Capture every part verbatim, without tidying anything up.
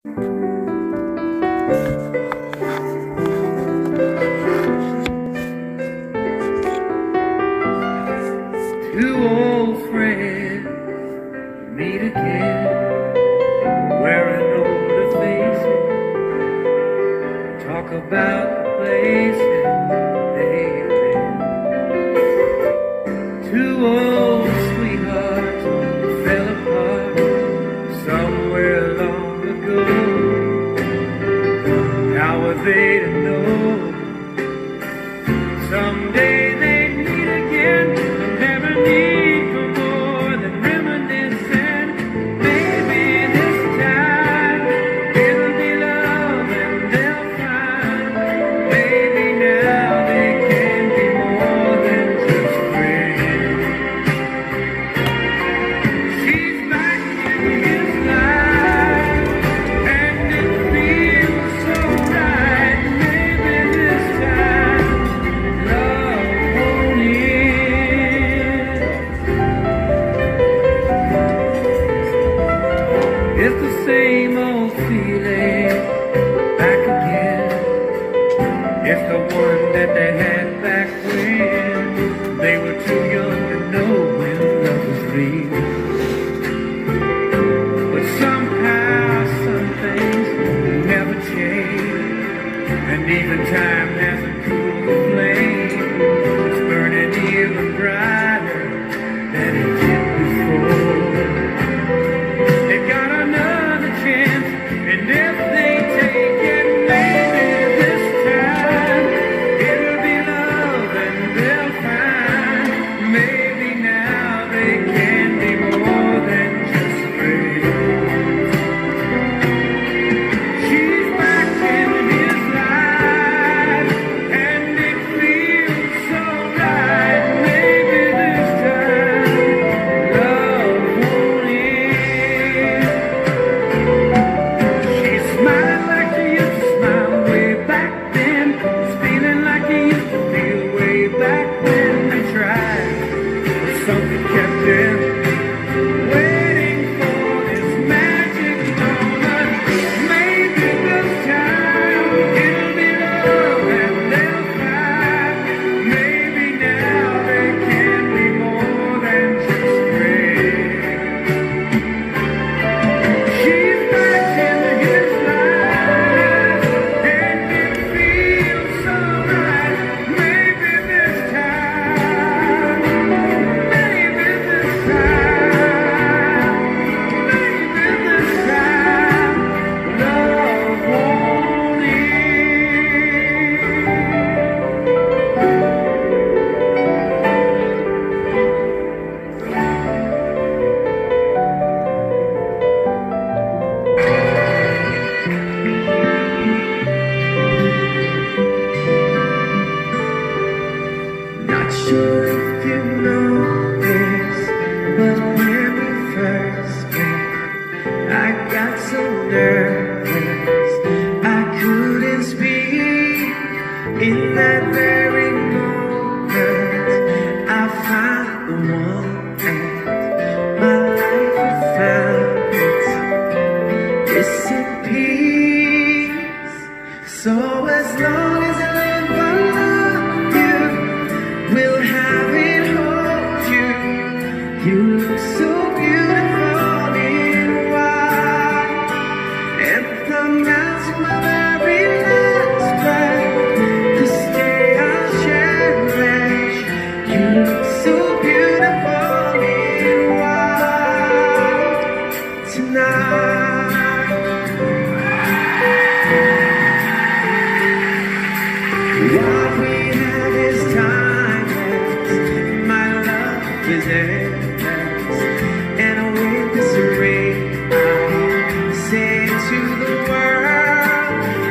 Two old friends meet again, wearing older faces, talk about the places they've been. Two old sweethearts fell apart somewhere long ago. How were they to know someday they'd meet again? Never need for more than reminiscing. Maybe this time it'll be love and they'll find. Maybe now they can be more than just friends. She's back in his life and it feels so right. Maybe this time love won't end. It's the same old feeling back again. It's the one that they had back when they were too young to know when love was real. But somehow some things never change, and even time hasn't cooled the flame. It's burning even brighter than it did before. They got another chance, and if they take it, maybe this time it'll be love and they'll find. Maybe now they can be more than just friends. She's back in his life, and it feels so right. Maybe this time love won't end. She's smiling like she used to smile way back then. She's feeling like she used to feel way back when they tried. But something kept them waiting for this magic moment. Maybe this time it'll be love and they'll find. Maybe now they can be more than just friends. She's back in his life, and it feels so right. Maybe this time, maybe this time, maybe this time, love won't Not sure if you know this, but when we first met, I got so nervous I couldn't speak. In that very moment, I found the one, and my life had found its missing piece. So as long as I live, I love you. We'll have it, hold you. You look so beautiful in white, and from now to my very last breath, this day I'll cherish. You look so beautiful in white tonight. What we have is timeless. My love is endless, and with this ring I say to the world,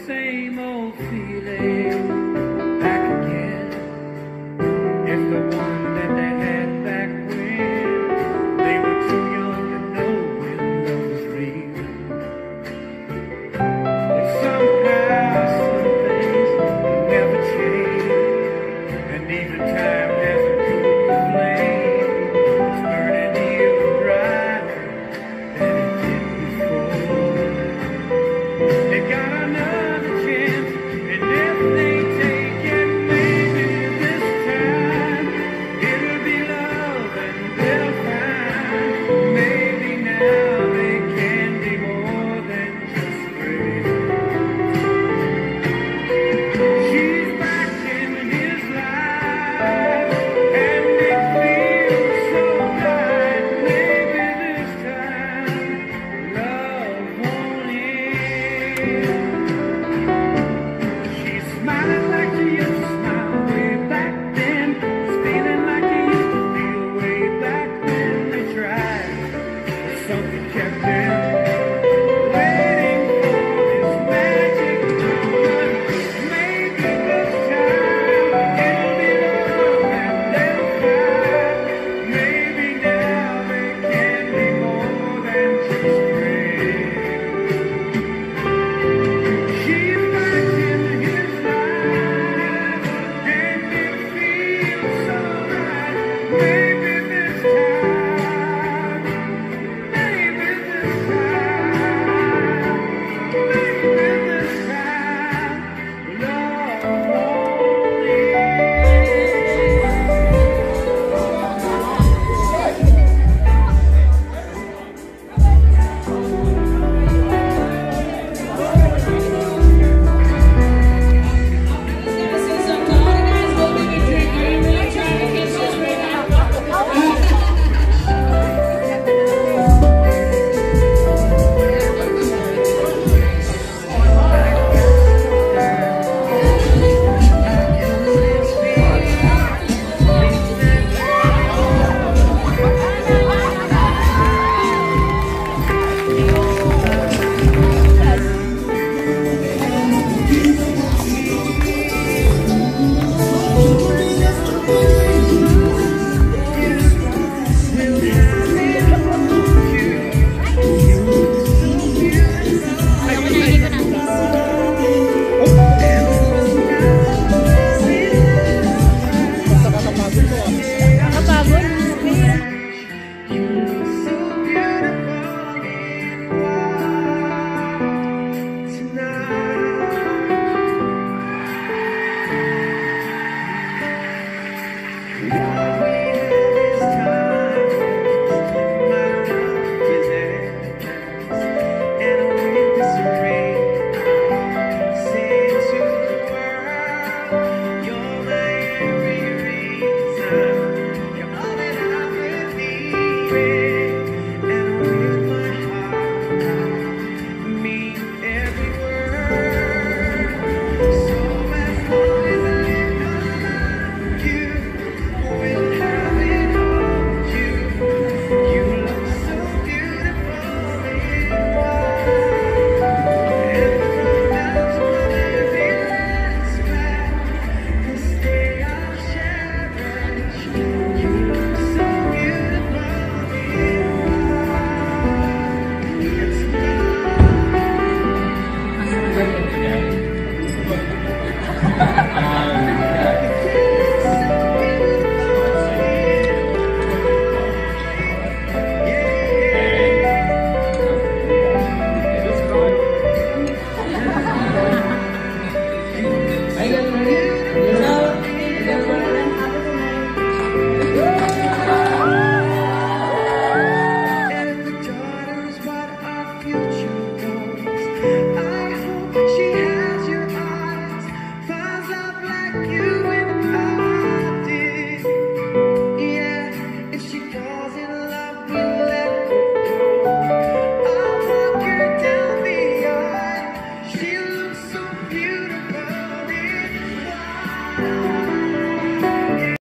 same old feeling back again. It's the one that they had back when they were too young to know when love was real. But somehow some things never change, and even time hasn't cooled the flame. It's burning even brighter than it did before. They got another chance, and if they take it, maybe this time it'll be love and they'll find. Maybe now they can be more than just friends. She's back in his life, and it feels so right. Maybe this time love won't end. She's smiling like she used to smile way back then. It's feeling like they used to feel way back when they tried. But something kept them waiting for this magic moment. Maybe this time it'll be love and they'll find. Maybe now they can be more than just friends. She's back in his life, and it feels so right. Maybe this time, maybe this time, maybe this time, love won't She has your eyes, finds love like you.